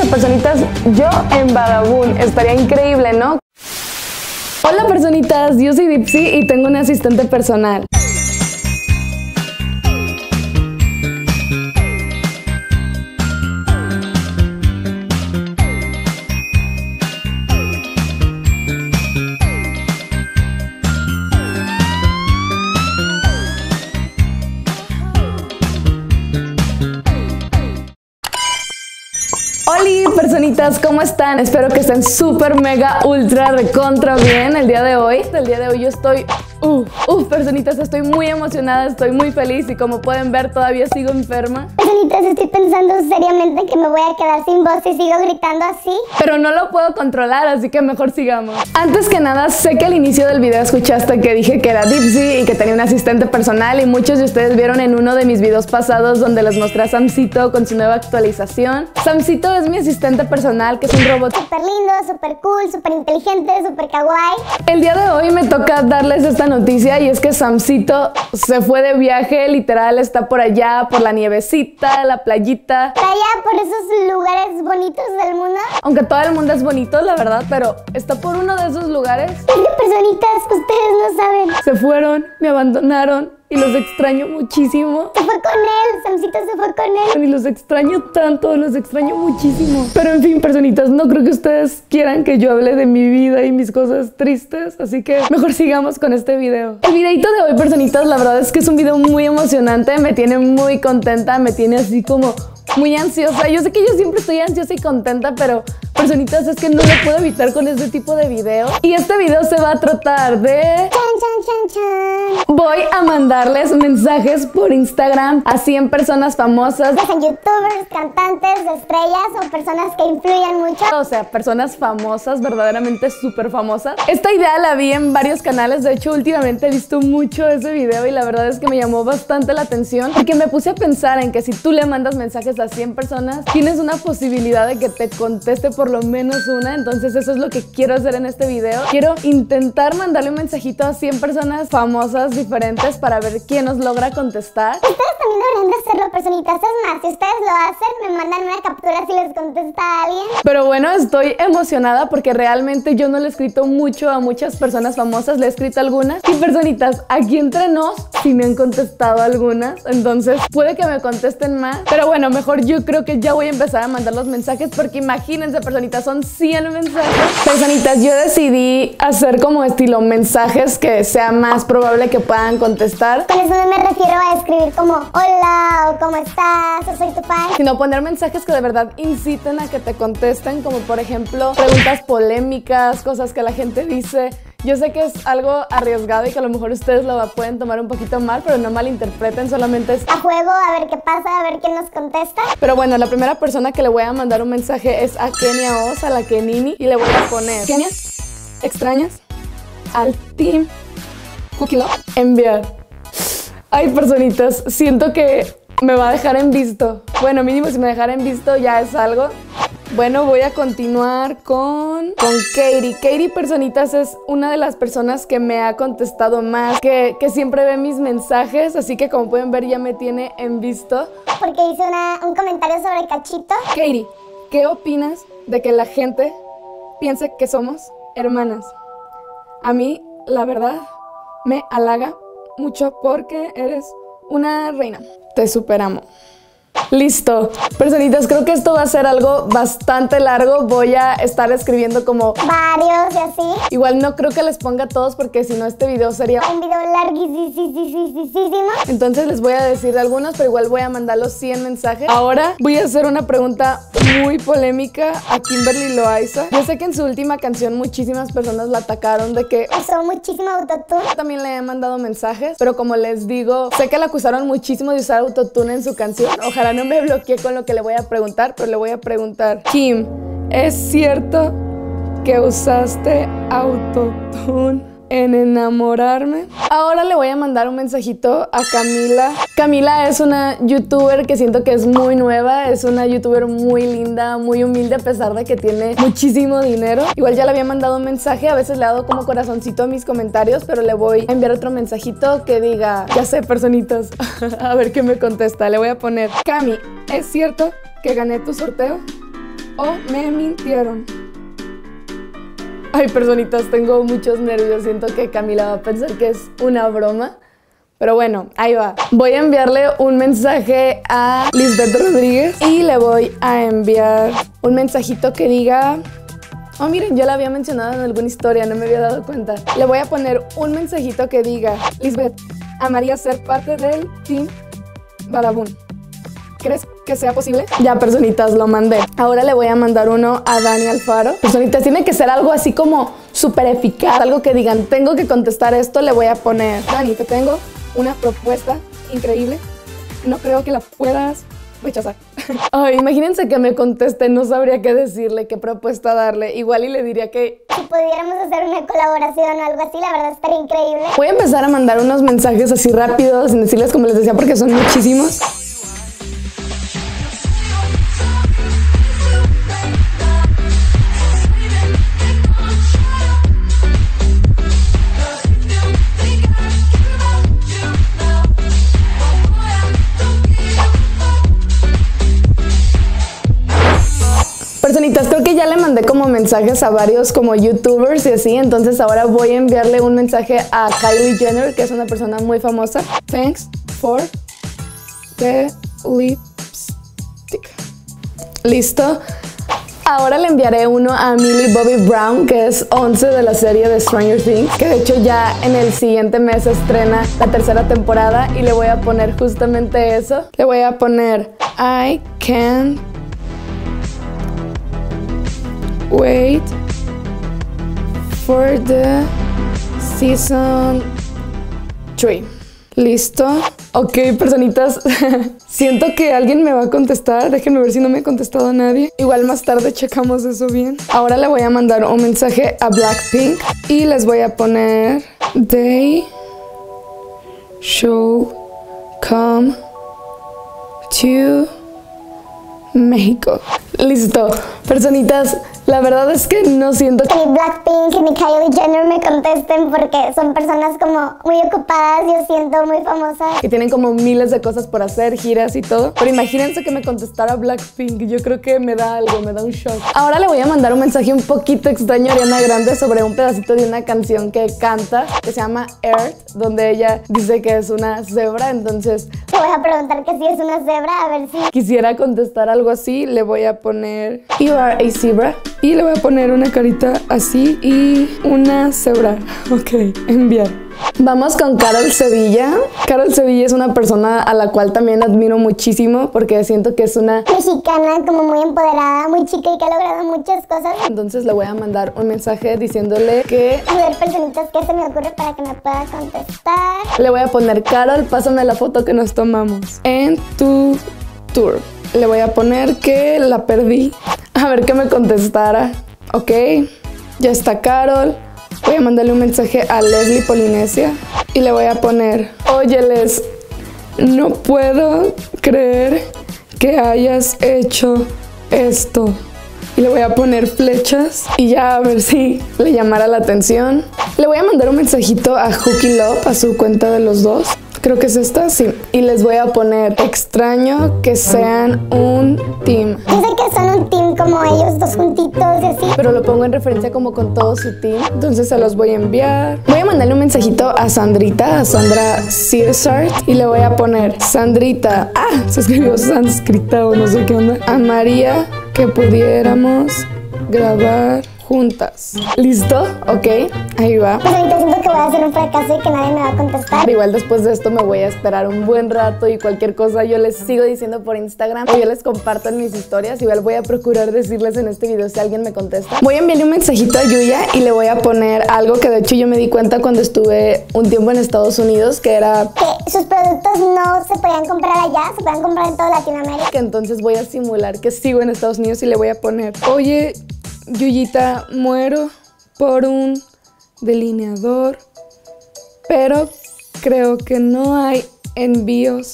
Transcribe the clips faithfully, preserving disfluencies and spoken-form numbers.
personitas, yo en Badabun. Estaría increíble, ¿no? Hola personitas, yo soy Dipsy y tengo un asistente personal. Hola personitas, ¿cómo están? Espero que estén súper mega ultra recontra bien el día de hoy. El día de hoy yo estoy... Uf, uf, personitas, estoy muy emocionada, estoy muy feliz y como pueden ver todavía sigo enferma. Personitas, estoy pensando seriamente que me voy a quedar sin voz si sigo gritando así. Pero no lo puedo controlar, así que mejor sigamos. Antes que nada, sé que al inicio del video escuchaste que dije que era Dipsy y que tenía un asistente personal y muchos de ustedes vieron en uno de mis videos pasados donde les mostré a Samcito con su nueva actualización. Samcito es mi asistente personal, que es un robot súper lindo, súper cool, súper inteligente, súper kawaii. El día de hoy me toca darles esta noticia y es que Samcito se fue de viaje, literal está por allá, por la nievecita, la playita. Por allá, por esos lugares bonitos del mundo. Aunque todo el mundo es bonito, la verdad, pero está por uno de esos lugares. Es que personitas, ustedes no saben. Se fueron, me abandonaron. Y los extraño muchísimo. Se fue con él, Samcito se fue con él. Y los extraño tanto, los extraño muchísimo. Pero en fin, personitas, no creo que ustedes quieran que yo hable de mi vida y mis cosas tristes. Así que mejor sigamos con este video. El videito de hoy, personitas, la verdad es que es un video muy emocionante. Me tiene muy contenta, me tiene así como muy ansiosa. Yo sé que yo siempre estoy ansiosa y contenta, pero personitas, es que no lo puedo evitar con este tipo de video. Y este video se va a tratar de... Chan, chan, chan, chan. Voy a mandarles mensajes por Instagram a cien personas famosas. Ya sean youtubers, cantantes, estrellas o personas que influyen mucho. O sea, personas famosas, verdaderamente súper famosas. Esta idea la vi en varios canales. De hecho, últimamente he visto mucho ese video y la verdad es que me llamó bastante la atención porque me puse a pensar en que si tú le mandas mensajes a cien personas, tienes una posibilidad de que te conteste por lo menos una. Entonces eso es lo que quiero hacer en este video. Quiero intentar mandarle un mensajito a cien personas famosas diferentes para ver quién nos logra contestar. Ustedes también deberían de hacerlo, personitas. Es más, si ustedes lo hacen, me mandan una captura si les contesta a alguien. Pero bueno, estoy emocionada porque realmente yo no le he escrito mucho a muchas personas famosas. Le he escrito a algunas. Y personitas, aquí entre nos, sí me han contestado algunas. Entonces puede que me contesten más. Pero bueno, mejor yo creo que ya voy a empezar a mandar los mensajes porque imagínense, personitas, son cien mensajes. Personitas, yo decidí hacer como estilo mensajes que sea más probable que puedan contestar. Con eso no me refiero a escribir como hola o cómo estás o soy tu fan, sino poner mensajes que de verdad inciten a que te contesten, como por ejemplo preguntas polémicas, cosas que la gente dice. Yo sé que es algo arriesgado y que a lo mejor ustedes lo pueden tomar un poquito mal, pero no malinterpreten, solamente es a juego, a ver qué pasa, a ver quién nos contesta. Pero bueno, la primera persona que le voy a mandar un mensaje es a Kenia Oz, a la Kenini, y le voy a poner: Kenia, ¿extrañas al team Cookie Love? Enviar. Ay, personitas, siento que me va a dejar en visto. Bueno, mínimo si me dejara en visto ya es algo. Bueno, voy a continuar con, con Katie. Katie, personitas, es una de las personas que me ha contestado más, que, que siempre ve mis mensajes, así que como pueden ver ya me tiene en visto. Porque hice una, un comentario sobre Cachito. Katie, ¿qué opinas de que la gente piense que somos hermanas? A mí, la verdad, me halaga mucho porque eres una reina. Te superamo. Listo, personitas, creo que esto va a ser algo bastante largo. Voy a estar escribiendo como varios y así. Igual no creo que les ponga todos porque si no este video sería un video larguísimo. Entonces les voy a decir algunos, pero igual voy a mandar los cien mensajes. Ahora voy a hacer una pregunta muy polémica a Kimberly Loaiza. Yo sé que en su última canción muchísimas personas la atacaron de que usó muchísimo autotune. Yo también le he mandado mensajes, pero como les digo, sé que la acusaron muchísimo de usar autotune en su canción. Ojalá no me bloquee con lo que le voy a preguntar, pero le voy a preguntar: Kim, ¿es cierto que usaste autotune en Enamorarme? Ahora le voy a mandar un mensajito a Camila. Camila es una youtuber que siento que es muy nueva, es una youtuber muy linda, muy humilde a pesar de que tiene muchísimo dinero. Igual ya le había mandado un mensaje, a veces le he dado como corazoncito a mis comentarios, pero le voy a enviar otro mensajito que diga: ya sé, personitas, a ver qué me contesta. Le voy a poner: Cami, ¿es cierto que gané tu sorteo? o me mintieron. Ay, personitas, tengo muchos nervios. Siento que Camila va a pensar que es una broma. Pero bueno, ahí va. Voy a enviarle un mensaje a Lisbeth Rodríguez y le voy a enviar un mensajito que diga... Oh, miren, ya la había mencionado en alguna historia, no me había dado cuenta. Le voy a poner un mensajito que diga: Lisbeth, amaría ser parte del Team Badabun. ¿Crees que sea posible? Ya, personitas, lo mandé. Ahora le voy a mandar uno a Dani Alfaro. Personitas, tiene que ser algo así como súper eficaz, algo que digan, tengo que contestar esto. Le voy a poner: Dani, te tengo una propuesta increíble. No creo que la puedas rechazar. Ay, imagínense que me conteste, no sabría qué decirle, qué propuesta darle. Igual y le diría que... si pudiéramos hacer una colaboración o algo así, la verdad estaría increíble. Voy a empezar a mandar unos mensajes así rápidos, sin decirles como les decía, porque son muchísimos. Personitas, creo que ya le mandé como mensajes a varios como youtubers y así, entonces ahora voy a enviarle un mensaje a Kylie Jenner, que es una persona muy famosa. Thanks for the lipstick. Listo. Ahora le enviaré uno a Millie Bobby Brown, que es once de la serie de Stranger Things, que de hecho ya en el siguiente mes se estrena la tercera temporada, y le voy a poner justamente eso. Le voy a poner I can't wait for the season three. ¿Listo? Ok, personitas. Siento que alguien me va a contestar. Déjenme ver si no me ha contestado nadie. Igual más tarde checamos eso bien. Ahora le voy a mandar un mensaje a Blackpink y les voy a poner: They should come to México. Listo. Personitas, la verdad es que no siento que ni Blackpink ni Kylie Jenner me contesten, porque son personas como muy ocupadas, yo siento, muy famosas, que tienen como miles de cosas por hacer, giras y todo. Pero imagínense que me contestara Blackpink. Yo creo que me da algo, me da un shock. Ahora le voy a mandar un mensaje un poquito extraño a Ariana Grande sobre un pedacito de una canción que canta, que se llama Earth, donde ella dice que es una cebra. Entonces te voy a preguntar que si es una cebra, a ver si quisiera contestar algo así. Le voy a poner You are a zebra. Y le voy a poner una carita así y una cebra. Ok, enviar. Vamos con Carol Sevilla. Carol Sevilla es una persona a la cual también admiro muchísimo, porque siento que es una mexicana como muy empoderada, muy chica y que ha logrado muchas cosas. Entonces le voy a mandar un mensaje diciéndole que... a ver, personitas, ¿qué se me ocurre para que me pueda contestar? Le voy a poner: Carol, pásame la foto que nos tomamos en tu tour. Le voy a poner que la perdí. A ver que me contestara. Ok, ya está Carol. Voy a mandarle un mensaje a Leslie Polinesia y le voy a poner: oye, Les, no puedo creer que hayas hecho esto. Y le voy a poner flechas y ya a ver si le llamara la atención. Le voy a mandar un mensajito a Hooky Love, a su cuenta de los dos. Creo que es esta, sí. Y les voy a poner: extraño que sean un team. Yo sé que son un team como ellos dos juntitos y así, pero lo pongo en referencia como con todo su team. Entonces se los voy a enviar. Voy a mandarle un mensajito a Sandrita, a Sandra Searsart, y le voy a poner: Sandrita, ah, se escribió sánscrita o no sé qué onda. Amaría que pudiéramos grabar juntas. ¿Listo? Ok, ahí va. Pues ahorita siento que voy a hacer un fracaso y que nadie me va a contestar. Igual después de esto me voy a esperar un buen rato, y cualquier cosa yo les sigo diciendo por Instagram o yo les comparto en mis historias. Igual voy a procurar decirles en este video si alguien me contesta. Voy a enviarle un mensajito a Yuya y le voy a poner algo que de hecho yo me di cuenta cuando estuve un tiempo en Estados Unidos, que era que sus productos no se podían comprar allá, se podían comprar en toda Latinoamérica. Entonces voy a simular que sigo en Estados Unidos y le voy a poner: oye, Yuyita, muero por un delineador, pero creo que no hay envíos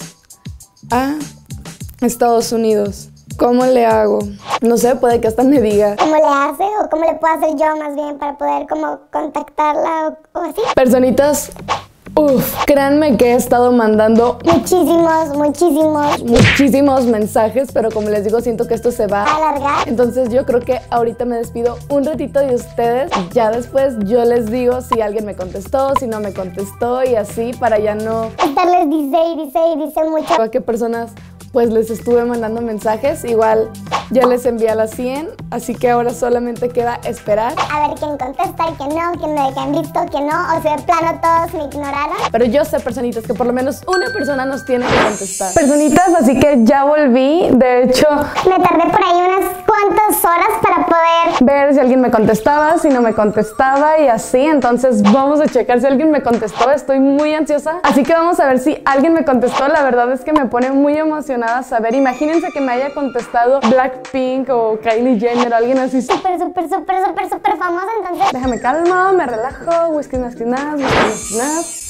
a Estados Unidos. ¿Cómo le hago? No sé, puede que hasta me diga ¿cómo le hace? O ¿cómo le puedo hacer yo más bien para poder como contactarla o, o así? Personitas, Uf, créanme que he estado mandando Muchísimos, muchísimos. muchísimos mensajes, pero como les digo, siento que esto se va A alargar. Entonces yo creo que ahorita me despido un ratito de ustedes. Ya después yo les digo si alguien me contestó, si no me contestó y así para ya no... Estarles dice y dice y dice mucho. a qué personas pues les estuve mandando mensajes. Igual ya les envié a las cien, así que ahora solamente queda esperar. A ver quién contesta y quién no, quién me deja en visto, quién no. O sea, de plano todos me ignoraron. Pero yo sé, personitas, que por lo menos una persona nos tiene que contestar. Personitas, así que ya volví. De hecho, Me tardé por ahí unas cuantas horas para poder ver si alguien me contestaba, si no me contestaba y así. Entonces vamos a checar si alguien me contestó. Estoy muy ansiosa, así que vamos a ver si alguien me contestó. La verdad es que me pone muy emocionada saber. Imagínense que me haya contestado Blackpink o Kylie Jenner o alguien así. súper, súper, súper, súper, súper famosa. Entonces, Déjame calmo, me relajo. Whisky nasty nas, whisky nasty nas.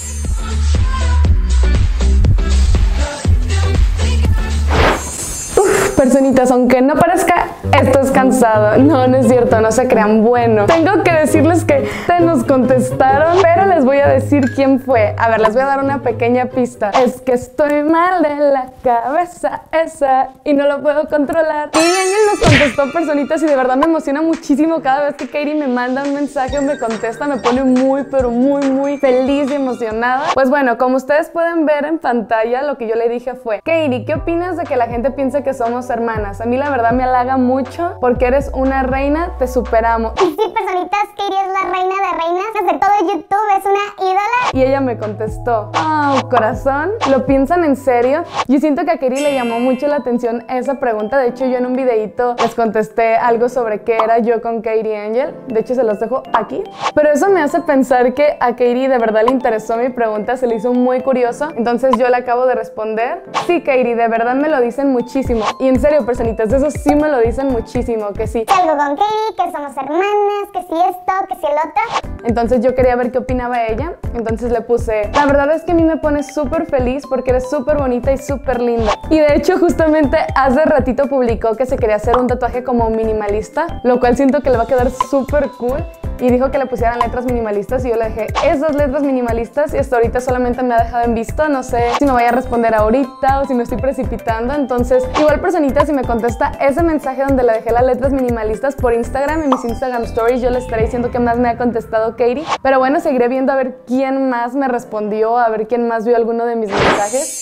Personitas, aunque no parezca, esto es cansado. No, no es cierto, no se crean. Bueno, tengo que decirles que te nos contestaron, pero les voy a decir quién fue. A ver, les voy a dar una pequeña pista. Es que estoy mal de la cabeza esa y no lo puedo controlar. Y Angel nos contestó, personitas, y de verdad me emociona muchísimo cada vez que Katie me manda un mensaje o me contesta. Me pone muy, pero muy, muy feliz y emocionada. Pues bueno, como ustedes pueden ver en pantalla, lo que yo le dije fue: Katie, ¿qué opinas de que la gente piense que somos hermanas? A mí la verdad me halaga mucho porque eres una reina, te superamo. y sí, personitas, Katie es la reina de reinas. Desde todo YouTube es una ídola. Y ella me contestó: oh, corazón, ¿lo piensan en serio? Yo siento que a Katie le llamó mucho la atención esa pregunta. De hecho, yo en un videito les contesté algo sobre qué era yo con Katie Angel. De hecho, se los dejo aquí. Pero eso me hace pensar que a Katie de verdad le interesó mi pregunta, se le hizo muy curioso. Entonces yo le acabo de responder: sí, Katie, de verdad me lo dicen muchísimo. Y en serio, personitas, de eso sí me lo dicen muchísimo, que sí. Que algo con Katie, que somos hermanas, que si esto, que si el otro. Entonces yo quería ver qué opinaba ella. Entonces le puse: la verdad es que a mí me pone súper feliz porque eres súper bonita y súper linda. Y de hecho justamente hace ratito publicó que se quería hacer un tatuaje como minimalista, lo cual siento que le va a quedar súper cool. Y dijo que le pusieran letras minimalistas y yo le dejé esas letras minimalistas y hasta ahorita solamente me ha dejado en visto. No sé si me vaya a responder ahorita o si me estoy precipitando. Entonces igual, personita, si me contesta ese mensaje donde le dejé las letras minimalistas por Instagram, en mis Instagram Stories, yo le estaré diciendo que más me ha contestado Katie. Pero bueno, seguiré viendo a ver quién más me respondió, a ver quién más vio alguno de mis mensajes.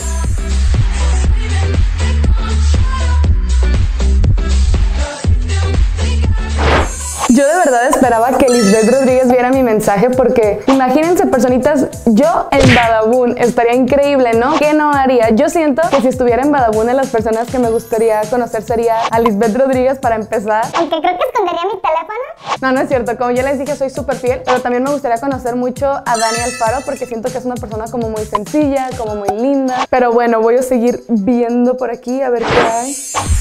Yo de verdad esperaba que Lisbeth Rodríguez viera mi mensaje porque imagínense, personitas, yo en Badabun, estaría increíble, ¿no? ¿Qué no haría? Yo siento que si estuviera en Badabun, de las personas que me gustaría conocer sería a Lisbeth Rodríguez para empezar. Aunque creo que escondería mi teléfono. No, no es cierto, como ya les dije, soy súper fiel, pero también me gustaría conocer mucho a Dani Alfaro porque siento que es una persona como muy sencilla, como muy linda. Pero bueno, voy a seguir viendo por aquí a ver qué hay.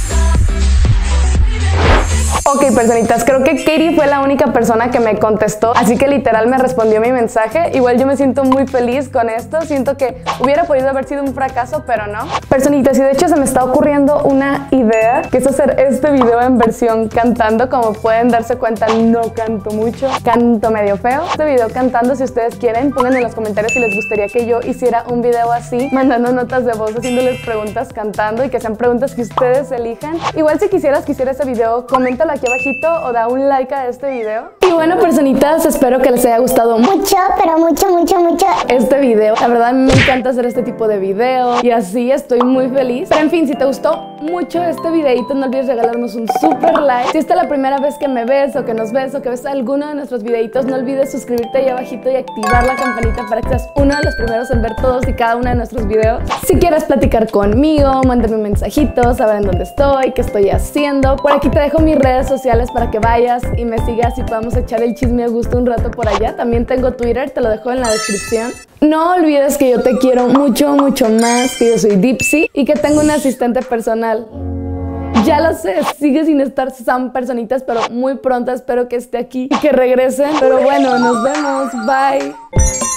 Ok, personitas, creo que Katie fue la única persona que me contestó, así que literal me respondió mi mensaje. Igual yo me siento muy feliz con esto, siento que hubiera podido haber sido un fracaso, pero no. Personitas, y de hecho se me está ocurriendo una idea, que es hacer este video en versión cantando. Como pueden darse cuenta, no canto mucho, canto medio feo. Este video cantando, si ustedes quieren, pongan en los comentarios si les gustaría que yo hiciera un video así, mandando notas de voz, haciéndoles preguntas cantando y que sean preguntas que ustedes elijan. Igual si quisieras que hiciera ese video, coméntalo aquí abajito o da un like a este video. Y bueno, personitas, espero que les haya gustado Mucho, pero mucho, mucho, mucho. este video. La verdad me encanta hacer este tipo de video y así estoy muy feliz. Pero en fin, si te gustó mucho este videito, no olvides regalarnos un super like. Si esta es la primera vez que me ves o que nos ves o que ves alguno de nuestros videitos, no olvides suscribirte ahí abajito y activar la campanita para que seas uno de los primeros en ver todos y cada uno de nuestros videos. Si quieres platicar conmigo, mándame un mensajito, saber en dónde estoy, qué estoy haciendo. Por aquí te dejo mis redes sociales para que vayas y me sigas y podamos echar el chisme a gusto un rato por allá. También tengo Twitter, te lo dejo en la descripción. No olvides que yo te quiero mucho, mucho más, que yo soy Dipsy y que tengo un asistente personal. Ya lo sé, sigue sin estar Sam, personitas, pero muy pronto espero que esté aquí y que regresen. Pero bueno, nos vemos, bye.